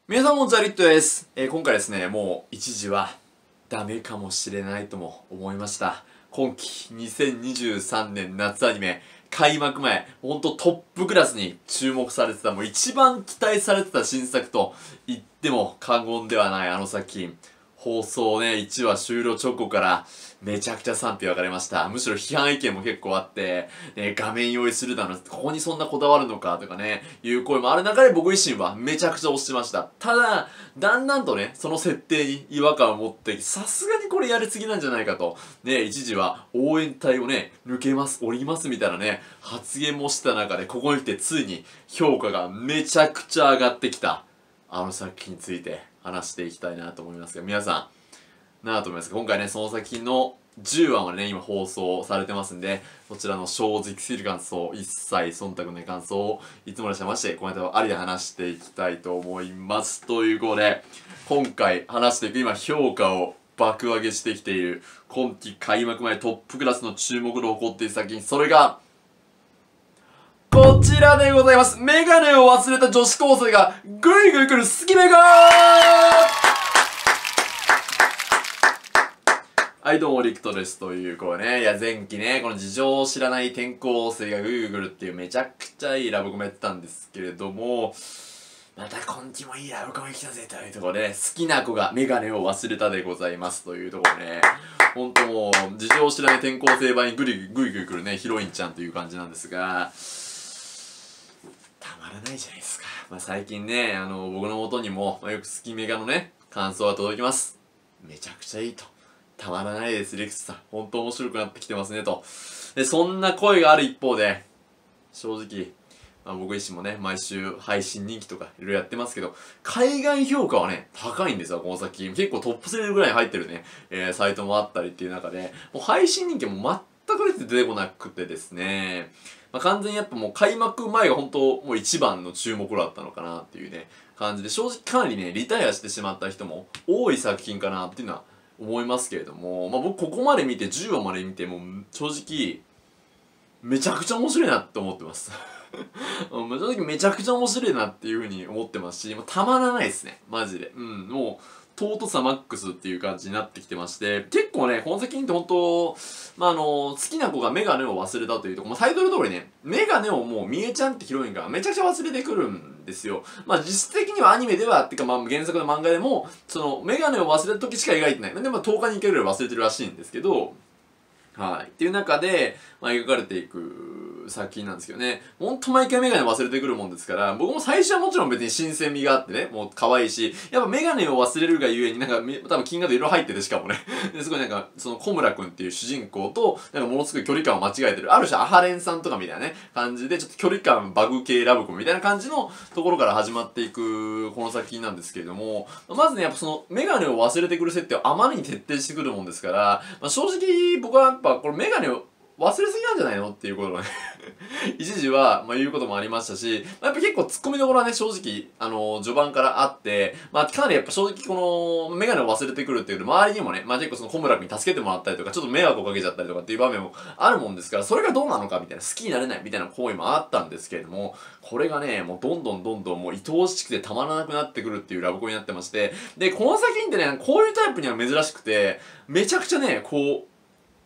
皆さんこんにちは、リットです。今回ですね、もう一時はダメかもしれないとも思いました。今期2023年夏アニメ開幕前、ほんとトップクラスに注目されてた、もう一番期待されてた新作と言っても過言ではないあの作品。放送ね、1話終了直後からめちゃくちゃ賛否分かれました。むしろ批判意見も結構あって、画面用意するだの、ここにそんなこだわるのかとかね、いう声もある中で僕自身はめちゃくちゃ推してました。ただ、だんだんとね、その設定に違和感を持ってき、さすがにこれやりすぎなんじゃないかと、ね、一時は応援隊をね、抜けます、降りますみたいなね、発言もした中で、ここに来てついに評価がめちゃくちゃ上がってきた。あの作品について話していきたいなと思いますが、皆さん、なあと思いますが、今回ね、その作品の10話までね、今放送されてますんで、こちらの正直すぎる感想、一切忖度のない感想をいつもとしてまして、コメントありで話していきたいと思います。ということで、今回話していく今評価を爆上げしてきている、今季開幕前トップクラスの注目度を誇っている作品、それが、こちらでございます。メガネを忘れた女子高生がぐいぐい来るスキメガー。はい、どうも、リクトです。という、こうね、いや、前期ね、この事情を知らない転校生がぐいぐい来るっていうめちゃくちゃいいラブコメやってたんですけれども、また今期もいいラブコメ来たぜというところで、好きな子がメガネを忘れたでございますというところね、ほんともう、事情を知らない転校生版にぐいぐい来るね、ヒロインちゃんという感じなんですが、たまらないじゃないですか。まあ、最近ね、僕の元にも、よく好きメガのね、感想が届きます。めちゃくちゃいいと。たまらないです、レクスさん。本当面白くなってきてますね、と。で、そんな声がある一方で、正直、僕自身もね、毎週配信人気とかいろいろやってますけど、海外評価はね、高いんですよ、この作品。結構トップ3ぐらいに入ってるね、サイトもあったりっていう中で、もう配信人気も全く出てこなくてですね、完全にやっぱもう開幕前が本当もう一番の注目度だったのかなっていうね、感じで、正直かなりね、リタイアしてしまった人も多い作品かなっていうのは思いますけれども、僕ここまで見て、10話まで見て、もう正直、めちゃくちゃ面白いなって思ってます。正直めちゃくちゃ面白いなっていう風に思ってますし、もうたまらないですね。マジで。もう、尊さマックスっていう感じになってきてまして、結構ね、この作品って本当好きな子がメガネを忘れたというところ、タイトル通りね、メガネをもうみえちゃんってヒロインがめちゃくちゃ忘れてくるんですよ。実質的にはアニメでは、ってか原作の漫画でも、そのメガネを忘れた時しか描いてない。で、10日に1回ぐらい忘れてるらしいんですけど、はい。っていう中で、描かれていく作品なんですけどね。ほんと毎回メガネ忘れてくるもんですから、僕も最初はもちろん別に新鮮味があってね、もう可愛いし、やっぱメガネを忘れるがゆえに多分金額で色入っててしかもね。ですごいその小村くんっていう主人公と、ものすごい距離感を間違えてる。ある種アハレンさんとかみたいなね、感じで、ちょっと距離感バグ系ラブコメみたいな感じのところから始まっていく、この作品なんですけれども、まずね、やっぱそのメガネを忘れてくる設定をあまりに徹底してくるもんですから、正直僕はやっぱこれメガネを忘れすぎなんじゃないのっていうことをね一時は、言うこともありましたし、やっぱ結構突っ込みどころはね、正直、序盤からあって、かなりやっぱ正直この、メガネを忘れてくるっていう周りにもね、結構その小村君に助けてもらったりとか、ちょっと迷惑をかけちゃったりとかっていう場面もあるもんですから、それがどうなのかみたいな、好きになれないみたいな行為もあったんですけれども、これがね、もうどんどんもう愛おしくてたまらなくなってくるっていうラブコメになってまして、で、この作品ってね、こういうタイプには珍しくて、めちゃくちゃね、こう、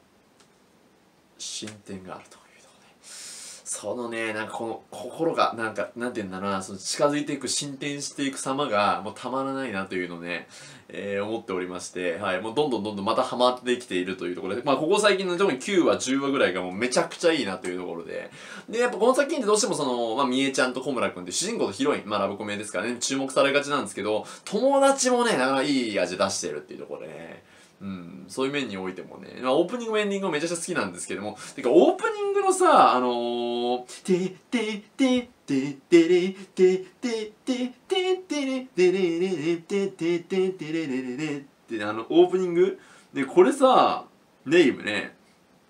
進展があるというところで、そのね、この心がなんて言うんだろうな、その近づいていく進展していく様がもうたまらないなというのをね、思っておりまして、はい、もうどんどんまたハマってきているというところで、ここ最近の特に9話10話ぐらいがもうめちゃくちゃいいなというところで、やっぱこの作品ってどうしてもそのみえちゃんと小村くんって主人公とヒロイン、ラブコメですからね、注目されがちなんですけど、友達もね、なかなかいい味出してるっていうところでね、そういう面においてもね、オープニングもエンディングもめちゃくちゃ好きなんですけども、てかオープニングのさ、てててててれてててててれてれれれててててれれれれってオープニングで、これさ、ネイムね、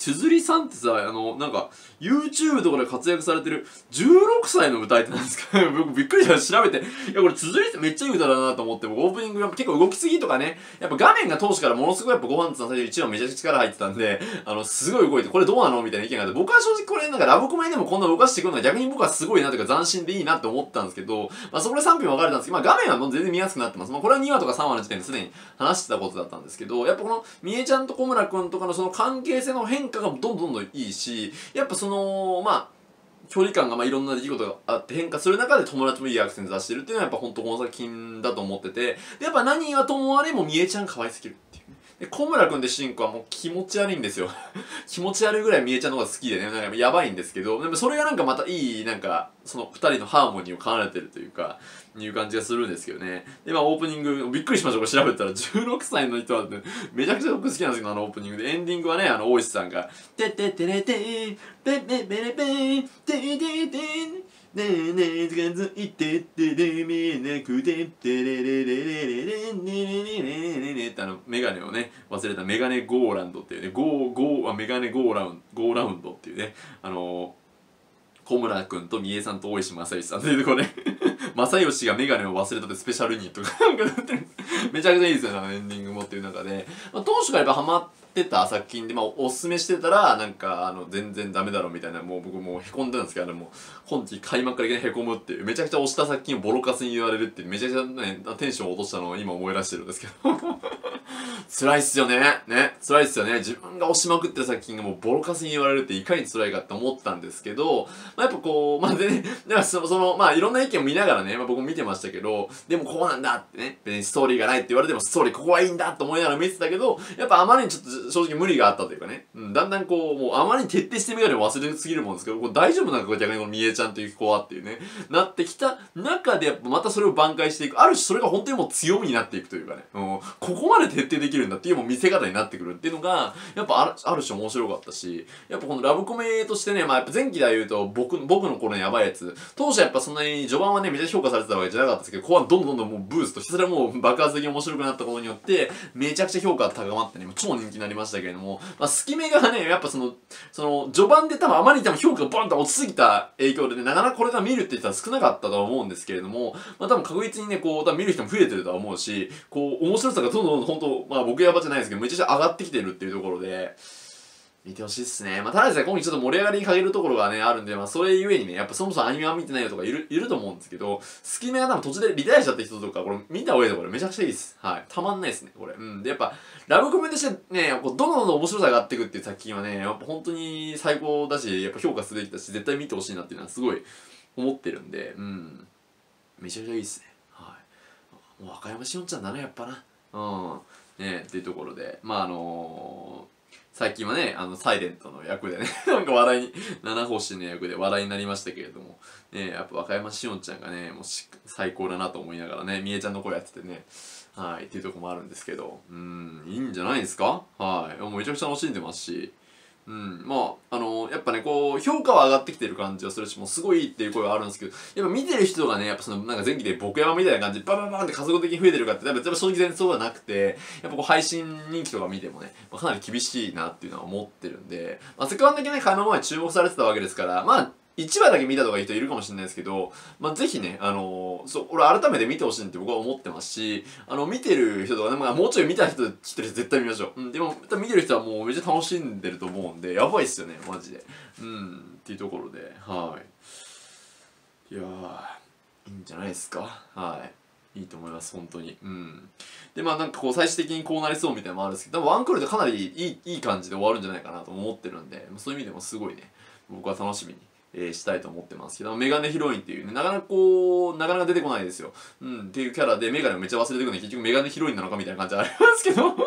つづりさんってさ、なんか、YouTube とかで活躍されてる16歳の歌い手なんですか僕びっくりした調べて。いや、これつづりってめっちゃいい歌だなと思って、僕オープニングが結構動きすぎとかね、やっぱ画面が当初からものすごいやっぱご飯つの最初一番めちゃくちゃ力入ってたんで、すごい動いて、これどうなのみたいな意見があって、僕は正直これなんかラブコメでもこんな動かしてくるのは逆に僕はすごいなというか斬新でいいなって思ったんですけど、まあそこで賛否分かれたんですけど、まあ画面はもう全然見やすくなってます。まあこれは2話とか3話の時点ですでに話してたことだったんですけど、やっぱこのみえちゃんと小村くんとかのその関係性の変化がどんどんいいし、やっぱその、まあ、距離感がまあいろんな出来事があって変化する中で友達もいいアクセント出してるっていうのはやっぱ本当この作品だと思ってて、でやっぱ何はともあれもみえちゃん可愛すぎるっていうね。で小村くんで主人公はもう気持ち悪いんですよ気持ち悪いぐらいみえちゃんの方が好きでね、なんかやばいんですけど、でもそれがなんかまたいい、なんかその二人のハーモニーを奏でてるというかいう感じがするんですけどね。でまあオープニングびっくりしました。これ調べたら16歳の人はね、めちゃくちゃ僕好きなんですけど、オープニングでエンディングはね、大石さんが「てってってれてーぺぺぺれぺーてててーねえねえ近づいてってで見えなくてってれれれれれれれねねねねねってメガネをね忘れたメガネゴーランドっていうねメガネゴーラウンドっていうね小村くんと三重さんと大石正義さんというところね正義がメガネを忘れたってスペシャルユニットがなんかなってるめちゃくちゃいいですよねエンディングもっていう中で、まあ、当初からやっぱハマってた作品で、まあ、おすすめしてたらなんか全然ダメだろみたいな、もう僕もうへこんでたんですけど、もう今季開幕からいきなりへこむっていう、めちゃくちゃ推した作品をボロカスに言われるっていう、めちゃくちゃねテンションを落としたのを今思い出してるんですけど辛いっすよね。辛いっすよね。自分が押しまくってる作品がもうボロカスに言われるっていかに辛いかって思ったんですけど、まあ、やっぱこう、まあでね、だからその、まあいろんな意見を見ながらね、まあ僕も見てましたけど、でもこうなんだってね、別にストーリーがないって言われてもストーリーここはいいんだと思いながら見てたけど、やっぱあまりにちょっと正直無理があったというかね、だんだんこう、もうあまりに徹底してメガネを忘れすぎるもんですけど、これ大丈夫なんか逆にこのみえちゃんという子はっていうね、なってきた中でやっぱまたそれを挽回していく、ある種それが本当にもう強みになっていくというかね、ここまで徹底できるんだっていうもう見せ方になってくるっていうのがやっぱある種面白かったし、やっぱこのラブコメとしてね、まあやっぱ前期で言うと僕の頃のやばいやつ、当初やっぱそんなに序盤はねめっちゃ評価されてたわけじゃなかったですけど、後半どんどんもうブーストしてそれはもう爆発的に面白くなったことによってめちゃくちゃ評価が高まってね、超人気になりましたけれども、まあスキメがねやっぱその序盤であまりに多分評価がボンと落ちすぎた影響でね、なかなかこれが見るって人は少なかったとは思うんですけれども、まあ多分確実にねこう多分見る人も増えてるとは思うし、こう面白さがどんどん本当まあ僕やばじゃないですけどめちゃくちゃ上がってきてるっていうところで見てほしいっすね。まあ、ただですね、今期ちょっと盛り上がりに欠けるところがね、あるんで、まあ、それゆえにね、やっぱそもそもアニメは見てないよとかいると思うんですけど、スキメが多分途中でリタイアしちゃった人とか、これ見た方がいいところめちゃくちゃいいです。はい。たまんないですね、これ。で、やっぱ、ラブコメとしてね、こうどんどん面白さが上がっていくっていう作品はね、やっぱ本当に最高だし、やっぱ評価すべきだし、絶対見てほしいなっていうのはすごい思ってるんで、めちゃくちゃいいですね。はい。もう、和歌山しおんちゃんだな、やっぱな。ねっていうところで、まあ最近はね、サイレントの役でねなんか笑いに、七星の役で笑いになりましたけれども、ね、やっぱ和歌山しおんちゃんがね、もう最高だなと思いながらね、みえちゃんの声やっててね、はい、っていうとこもあるんですけど、いいんじゃないですか。はい。もうめちゃくちゃ楽しんでますし、まあ、やっぱね、こう、評価は上がってきてる感じはするし、もうすごいいいっていう声はあるんですけど、やっぱ見てる人がね、やっぱその、なんか前期で僕山みたいな感じで、バンバンバンって加速的に増えてるかって、やっぱ正直全然そうはなくて、やっぱこう、配信人気とか見てもね、かなり厳しいなっていうのは思ってるんで、まあ、せっかくだけね、開幕前注目されてたわけですから、まあ、1話だけ見たとかいう人いるかもしれないですけど、まあ、ぜひね、俺改めて見てほしいって僕は思ってますし、見てる人とかね、まあ、もうちょい見た人、知ってる人絶対見ましょう。でも、見てる人はもうめっちゃ楽しんでると思うんで、やばいっすよね、マジで。っていうところで、はい。いやー、いいんじゃないですか。はい。いいと思います、本当に。で、まあなんかこう、最終的にこうなりそうみたいなのもあるんですけど、多分ワンクールでかなりいい感じで終わるんじゃないかなと思ってるんで、そういう意味でもすごいね、僕は楽しみにしたいと思ってますけど、メガネヒロインっていうね、なかなか出てこないですよ。っていうキャラでメガネをめっちゃ忘れてくるんで、結局メガネヒロインなのかみたいな感じありますけど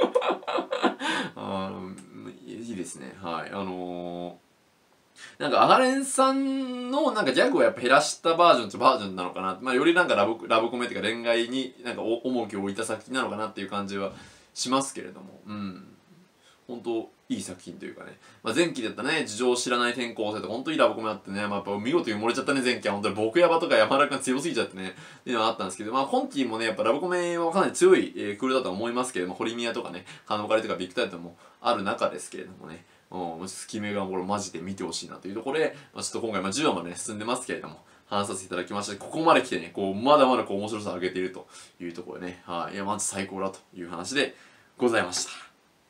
いいですね。はい。なんか、アガレンさんのなんかギャグをやっぱ減らしたバージョンなのかな。まあ、よりなんかラブコメっていうか恋愛になんか重きを置いた作品なのかなっていう感じはしますけれども。本当いい作品というかね、まあ、前期だったね、事情を知らない転校生とか本当にいいラブコメあってね、まあ、やっぱ見事に埋もれちゃったね、前期は本当に僕ヤバとか山田君強すぎちゃってねっていうのはあったんですけど、まあ今期もねやっぱラブコメはかなり強い、クールだと思いますけれども、堀宮とかね、カノカリとかビッグタイトルもある中ですけれどもね、 月目がこれマジで見てほしいなというところで、ちょっと今回、10話までね、進んでますけれども、話させていただきまして、ここまで来てね、まだまだ面白さを上げているというところでね、いや、マジ最高だという話でございました。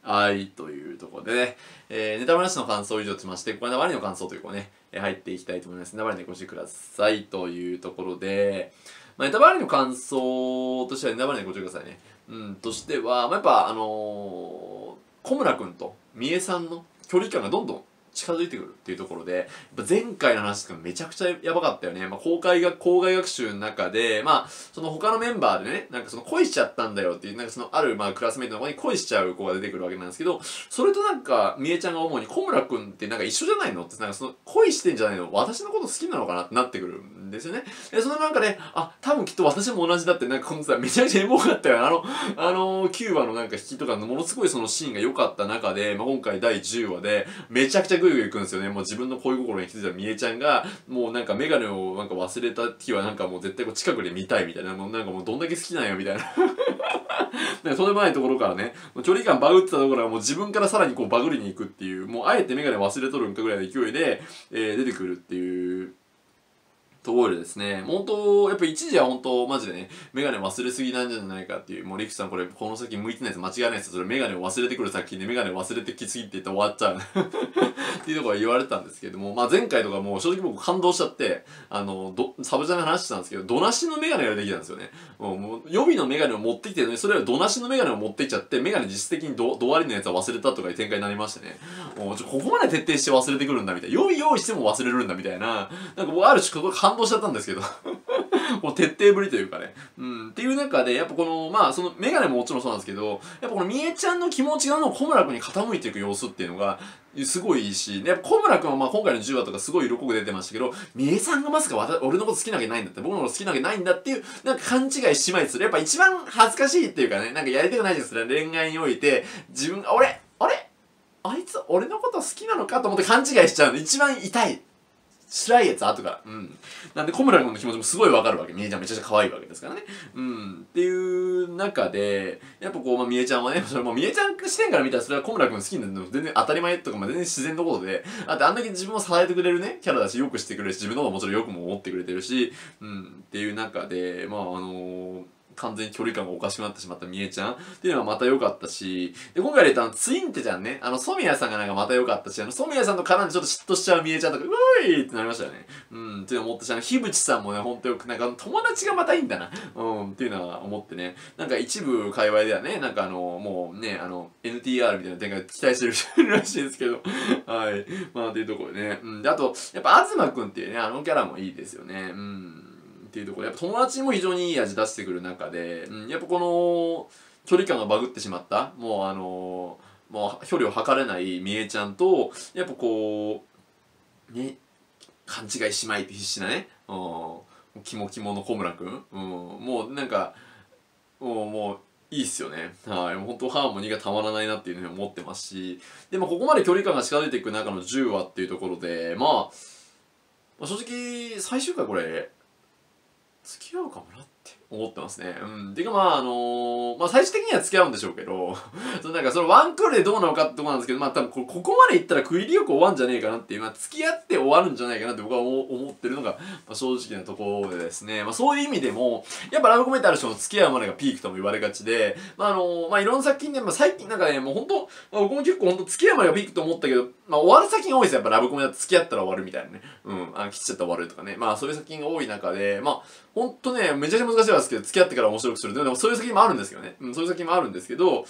はい、というところでね、ネタバレなしの感想を以上としまして、これネタバレの感想というね、入っていきたいと思います。ネタバレでご視聴くださいというところで、ネタバレの感想としてはネタバレでご注意くださいね。としては、やっぱ小村くんと三重さんの距離感がどんどん近づいてくるっていうところで、やっぱ前回の話とかめちゃくちゃやばかったよね。校外学習の中で、その他のメンバーでね、なんかその恋しちゃったんだよっていう、なんかそのあるクラスメイトの子に恋しちゃう子が出てくるわけなんですけど、それとなんか、みえちゃんが思うに、小村くんってなんか一緒じゃないのって、なんかその恋してんじゃないの私のこと好きなのかなってなってくるんですよね。で、そのなんかね、多分きっと私も同じだって、なんかこのさ、めちゃくちゃエモかったよ。9話のなんか引きとかのものすごいそのシーンが良かった中で、今回第10話で、めちゃくちゃグイグイ行くんですよね。もう自分の恋心に気づいたみえちゃんが、もうなんかメガネをなんか忘れた日はなんかもう絶対近くで見たいみたいな、もうなんかもうどんだけ好きなんよみたいな。とんでもないところからね、距離感バグってたところがもう自分からさらにバグりに行くっていう、もうあえてメガネ忘れとるんかぐらいの勢いで、出てくるっていう、ところでですね、本当やっぱ一時は本当マジでね、メガネ忘れすぎなんじゃないかっていう、もうリクさんこの先向いてないやつ間違いないです。それメガネを忘れてくる作品でメガネ忘れてきすぎって言ったら終わっちゃうっていうところは言われてたんですけども、前回とかもう正直僕感動しちゃって、サブチャンで話してたんですけど、ドなしのメガネができたんですよね。もう予備のメガネを持ってきてるのに、それはドなしのメガネを持ってきちゃって、メガネ実質的にドありのやつは忘れたとかいう展開になりましてね、もうここまで徹底して忘れてくるんだみたいな、予備用意しても忘れるんだみたいな、なんか僕ある種感動しちゃったんですけどこの徹底ぶりというかね。っていう中で、やっぱそのメガネももちろんそうなんですけど、やっぱこのみえちゃんの気持ちが小村くんに傾いていく様子っていうのが、すごいいいし、やっぱ小村くんは今回の10話とかすごい色濃く出てましたけど、みえさんがまさか俺のこと好きなわけないんだって、僕のこと好きなわけないんだっていう、なんか勘違いしまいする。やっぱ一番恥ずかしいっていうかね、なんかやりたくないですね。恋愛において、自分が、あいつ俺のこと好きなのかと思って勘違いしちゃうの。一番痛い。辛いやつ後から。なんで小村君の気持ちもすごいわかるわけ。みえちゃんめちゃくちゃ可愛いわけですからね。っていう中で、やっぱみえちゃんはね、それもみえちゃん視点から見たらそれは小村君好きなの全然当たり前とか、全然自然のことで、あんだけ自分を支えてくれるね、キャラだし、よくしてくれるし、自分のことももちろんよくも思ってくれてるし、っていう中で、完全に距離感がおかしくなってしまったみえちゃんっていうのはまた良かったし、で、今回で言ったツインテちゃんね、染谷さんがなんかまた良かったし、染谷さんと絡んでちょっと嫉妬しちゃうみえちゃんとか、うーいってなりましたよね。っていうのを思ったし、樋口さんもね、ほんとよく、なんか友達がまたいいんだな。っていうのは思ってね、なんか一部界隈ではね、なんかもうね、NTR みたいな展開期待してるらしいですけど、はい。っていうところでね。で、あと、やっぱ東くんっていうね、キャラもいいですよね。っていうところで、やっぱ友達も非常にいい味出してくる中で、やっぱこの距離感がバグってしまった、もう距離を測れないみえちゃんと、やっぱね、勘違いしまいって必死なね、キモキモの小村くん、もうなんか、もういいっすよね。はい。もう本当ハーモニーがたまらないなっていうふうに思ってますし、でもここまで距離感が近づいていく中の10話っていうところで、正直、最終回これ、付き合うかもなって思ってますね。てか最終的には付き合うんでしょうけどなんかそのワンクールでどうなのかってとこなんですけど、多分ここまでいったら区切りよく終わんじゃねえかなっていう、付き合って終わるんじゃないかなって僕は思ってるのが、正直なところでですね、そういう意味でも、やっぱラブコメってある種の付き合うまでがピークとも言われがちで、いろんな作品で、最近なんかね、もう本当僕も結構本当付き合うまでがピークと思ったけど、終わる作品が多いですよ。やっぱラブコメだと付き合ったら終わるみたいなね。来ちゃったら終わるとかね。そういう作品が多い中で、ほんとね、めちゃくちゃ難しいですけど、付き合ってから面白くする。でもそういう作品もあるんですけどね。そういう作品もあるんですけど、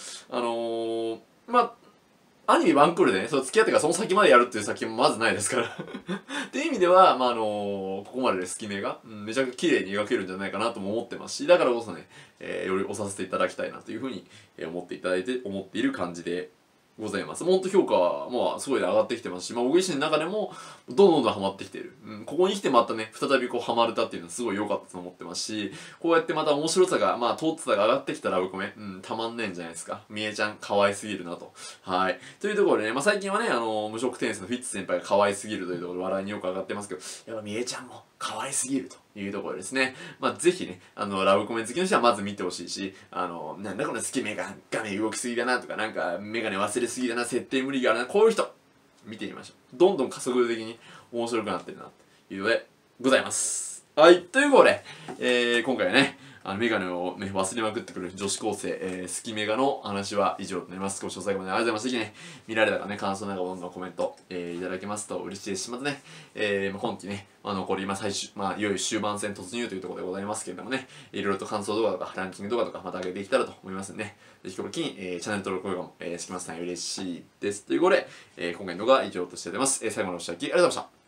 アニメワンクールでね、付き合ってからその先までやるっていう作品もまずないですからっていう意味では、ここまでで隙目が、めちゃくちゃ綺麗に描けるんじゃないかなとも思ってますし、だからこそね、より押させていただきたいなというふうに思っている感じでございます。もっと評価は、すごい上がってきてますし、僕自身の中でも、どんどんハマってきてる。ここに来てまたね、再びハマれたっていうのはすごい良かったと思ってますし、こうやってまた面白さが、通ってさが上がってきたラブコメ、たまんねえんじゃないですか。みえちゃん、可愛すぎるなと。はい。というところでね、最近はね、無職転生のフィッツ先輩が可愛すぎるというところで笑いによく上がってますけど、やっぱみえちゃんも可愛すぎるというところですね。ぜひね、ラブコメ好きの人はまず見てほしいし、なんだこの月目が画面動きすぎだなとか、なんかメガネ忘れすぎだな、設定無理があるな、こういう人、 見てみましょう。どんどん加速的に面白くなってるなというのでございます。はい、ということで、今回はね、メガネをね、忘れまくってくる女子高生、スキメガの話は以上となります。ご視聴最後までありがとうございました。ぜひね、見られたかね、感想なんかどんどんコメント、いただけますと嬉しいですし、またね、今期ね、残り最終、いよいよ終盤戦突入というところでございますけれどもね、いろいろと感想動画とか、ランキング動画とか、また上げていけたらと思いますんで、ぜひこの機に、チャンネル登録、高評価も、してきますと嬉しいです。ということで、今回の動画は以上としております。最後までご視聴ありがとうございました。